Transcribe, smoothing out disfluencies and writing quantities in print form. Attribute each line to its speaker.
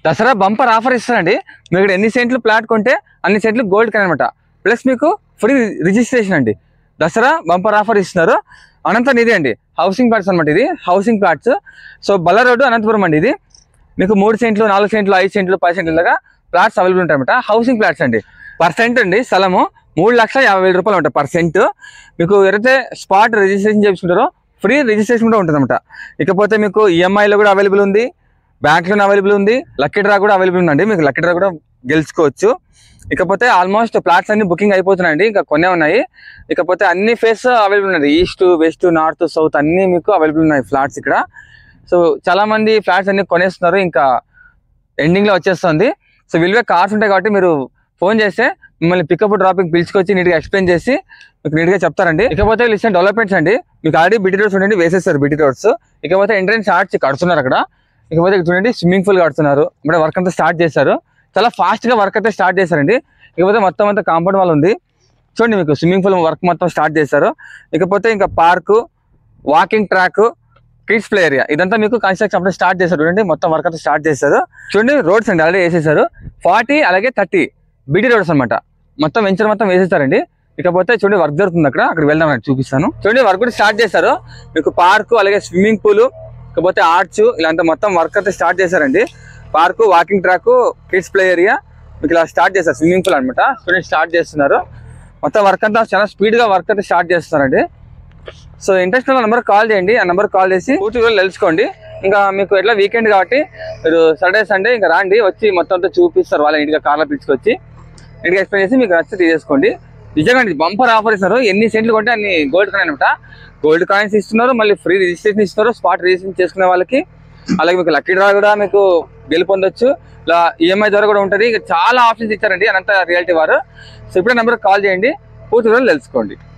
Speaker 1: Dasara bumper offer ఇస్తారండి. మీరు ఇక్కడ ఎన్ని సెంట్లు ప్లాట్ కొంటే అన్ని సెంట్లు గోల్డ్ కాయిన్ అనమాట. ప్లస్ మీకు ఫ్రీ రిజిస్ట్రేషన్ అండి. దసరా బంపర్ ఆఫర్ ఇస్తున్నారు. అనంత నిధి అండి, హౌసింగ్ ప్లాట్స్ అనమాట. ఇది హౌసింగ్ ప్లాట్స్. సో బల్ల రోడ్డు అనంతపురం అండి. ఇది మీకు 3 సెంట్లు 4 సెంట్లు 5 సెంట్లు 10 సెంట్ల దాకా ప్లాట్స్ అవైలబుల్ ఉంటాయి అనమాట. హౌసింగ్ ప్లాట్స్ అండి. పర్ సెంట్ అండి స్థలము 3,50,000 రూపాయలు ఉంటాయి పర్ సెంట్. మీకు ఎవరైతే స్పాట్ రిజిస్ట్రేషన్ చేసుకుంటారో ఫ్రీ రిజిస్ట్రేషన్ కూడా ఉంటుంది అనమాట. ఇకపోతే మీకు ఈఎంఐలో కూడా అవైలబుల్ ఉంది, బ్యాంక్లోనే అవైలబుల్ ఉంది, లక్కీ డ్రా కూడా అవైలబుల్ ఉందండి. మీకు లక్కీ డ్రా కూడా గెలుచుకోవచ్చు. ఇకపోతే ఆల్మోస్ట్ ప్లాట్స్ అన్ని బుకింగ్ అయిపోతున్నాయండి, ఇంకా కొన్నే ఉన్నాయి. ఇకపోతే అన్ని ఫేస్ అవైలబుల్ ఉన్నాయి. ఈస్ట్ వెస్ట్ నార్త్ సౌత్ అన్ని మీకు అవైలబుల్ ఉన్నాయి ఫ్లాట్స్ ఇక్కడ. సో చాలా మంది ఫ్లాట్స్ అన్ని కొనేస్తున్నారు, ఇంకా ఎండింగ్ లో వచ్చేస్తుంది. సో విలువే కార్స్ ఉంటాయి కాబట్టి మీరు ఫోన్ చేస్తే మిమ్మల్ని పికప్ డ్రాపింగ్ పిలుచుకొచ్చి నీట్గా ఎక్స్ప్లెయిన్ చేసి మీకు నీట్గా చెప్తారండి. ఇకపోతే లిస్ట్ డెవలప్మెంట్స్ అండి. మీకు ఆల్రెడీ బిటీ రోడ్స్ ఉండండి, వేసేస్తారు బిటీ రోడ్స్. ఇకపోతే ఎంట్రెన్స్ ఆర్చ్ కడుతున్నారు అక్కడ. ఇకపోతే చూడండి స్విమ్మింగ్ పూల్ కడుతున్నారు. ఇప్పుడు వర్క్ అంతా స్టార్ట్ చేశారు, చాలా ఫాస్ట్ గా వర్క్ అయితే స్టార్ట్ చేశారండి. ఇకపోతే మొత్తం అంతా కాంపౌండ్ వాల్ ఉంది చూడండి, మీకు స్విమ్మింగ్ పూల్ వర్క్ మొత్తం స్టార్ట్ చేశారు. ఇకపోతే ఇంకా park, walking track, kids play area ఇదంతా మీకు కన్స్ట్రక్షన్ అప్పుడే స్టార్ట్ చేశారు. చూడండి మొత్తం వర్క్ అయితే స్టార్ట్ చేశారు. చూడండి రోడ్స్ అండి ఆల్రెడీ వేసేసారు. 40 అలాగే 30 బిటీ రోడ్స్ అనమాట. మొత్తం వెంచర్ మొత్తం వేసేస్తారండి. ఇకపోతే చూడండి వర్క్ జరుగుతుంది అక్కడికి వెళ్దాం చూపిస్తాను. చూడండి వర్క్ కూడా స్టార్ట్ చేశారు. మీకు పార్కు అలాగే స్విమ్మింగ్ పూల్, ఇకపోతే ఆర్చ్ ఇలాంటి మొత్తం వర్క్ అయితే స్టార్ట్ చేశారండి. Park, walking track, kids play area మీకు ఇలా స్టార్ట్ చేస్తారు. స్విమ్మింగ్ పూల్ అనమాట స్టూడెంట్స్ స్టార్ట్ చేస్తున్నారు. మొత్తం వర్క్ అంతా చాలా స్పీడ్ గా వర్క్ అయితే స్టార్ట్ చేస్తున్నారండి. సో ఇంట్రెస్ట్ ఉన్న నెంబర్ కాల్ చేయండి. ఆ నెంబర్ కాల్ చేసి పూర్తిగా తెలుసుకోండి. ఇంకా మీకు ఎట్లా వీకెండ్ కాబట్టి మీరు సాటర్డే సండే ఇంకా రాండి, వచ్చి మొత్తం అంతా చూపిస్తారు. వాళ్ళ ఇంటిగా కార్లో పిలుచుకొచ్చి ఇంటికి ఎక్స్ప్లెయిన్ చేసి మీకు నచ్చితే తీసేసుకోండి. నిజంగా బంపర్ ఆఫర్ ఇస్తారు. ఎన్ని సెంట్లు కొంటే అన్ని గోల్డ్ కాయిన్ అనమాట. గోల్డ్ కాయిన్స్ ఇస్తున్నారు, మళ్ళీ ఫ్రీ రిజిస్ట్రేషన్ ఇస్తున్నారు స్పాట్ రిజిస్ట్రేషన్ చేసుకునే వాళ్ళకి. అలాగే మీకు లక్కీ డ్రా కూడా మీకు గెలుపొందొచ్చు, ఇలా ఈఎంఐ ద్వారా కూడా ఉంటుంది. చాలా ఆప్షన్స్ ఇచ్చారండి అనంత రియాలిటీ వారు. సో ఇప్పుడే నెంబర్ కాల్ చేయండి, పూర్తి వివరాలు తెలుసుకోండి.